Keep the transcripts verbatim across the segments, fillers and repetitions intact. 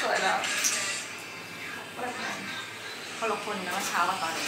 วยแล้วคนละคนนะว่าเช้ากับตอนนี้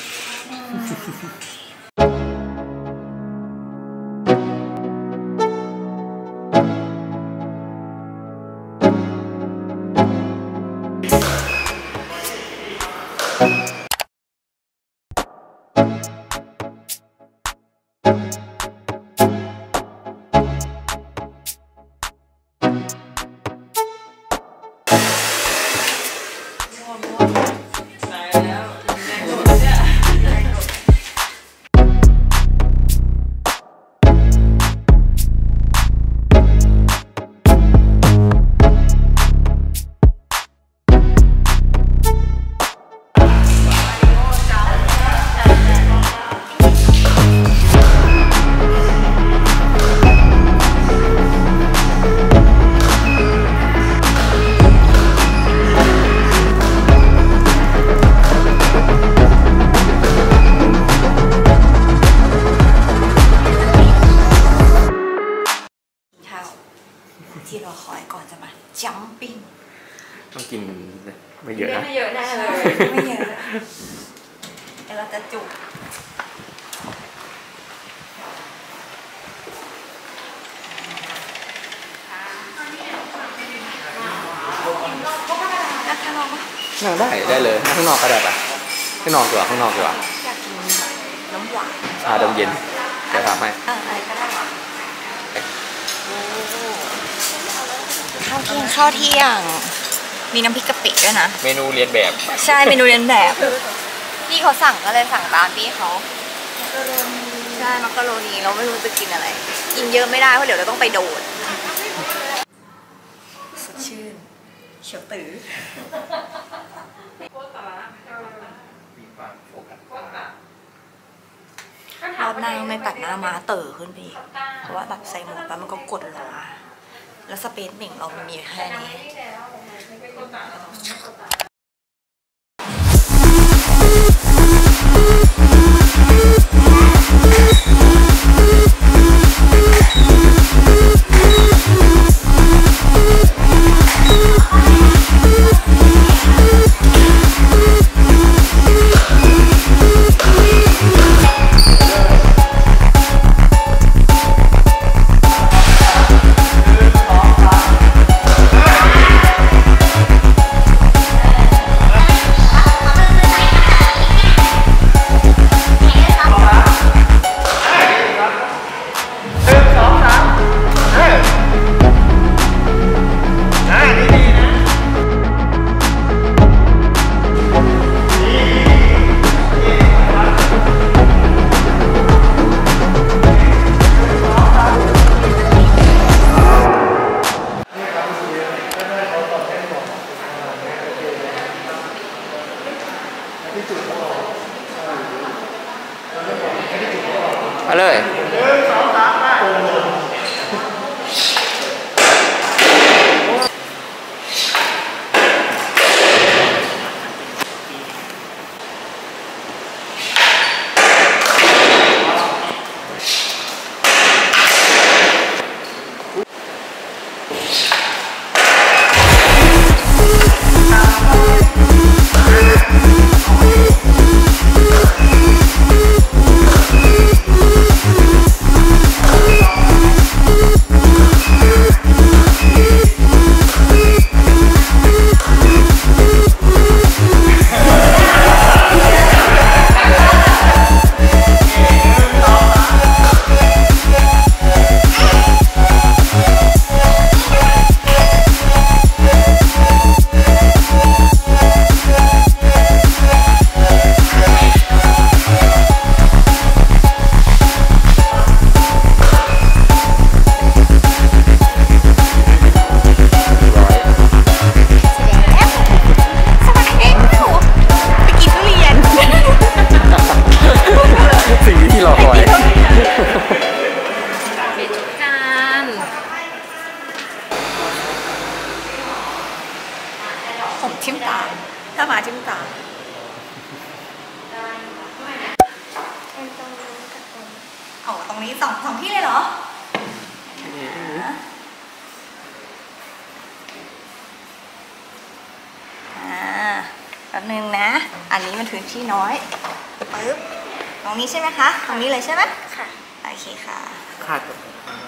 ที่เราคอยก่อนจะมาจัมปิ้งต้องกินไม่เยอะนะไม่เยอะแน่เลยไม่เยอะเดี๋ยวเราจะจุกนั่งได้ได้เลยข้างนอกก็ได้ปะข้างนอกดีกว่าข้างนอกดีกว่าอยากกินน้ำหวานชาดมเย็นเดี๋ยวทำให้เอออะไรก็ได้ข้าวเที่ยงข้าวเที่ยงมีน้ำพริกกะปิด้วยนะเมนูเรียนแบบใช่เมนูเรียนแบบพี่เขาสั่งก็เลยสั่งตามพี่เขาใช่มักกะโรนีเราไม่รู้จะกินอะไรกินเยอะไม่ได้เพราะเดี๋ยวเราต้องไปโดดสดชื่นเขียวตื้อรอบหน้าไม่ตัดหน้ามาเต๋อขึ้นไปอีกเพราะว่าแบบใส่หมวกแล้วมันก็กดลงมาแล้วสเปซเหม่งเรามีแค่นี้มาเลยชิมตาถ้ามาชิมตาเอาตรงนี้สองสองที่เลยเหรอป๊บนึงนะ อันนี้มันพื้นที่น้อยปึ๊บตรงนี้ใช่ไหมคะ ตรงนี้เลยใช่ไหมค่ะโอเคค่ะขาด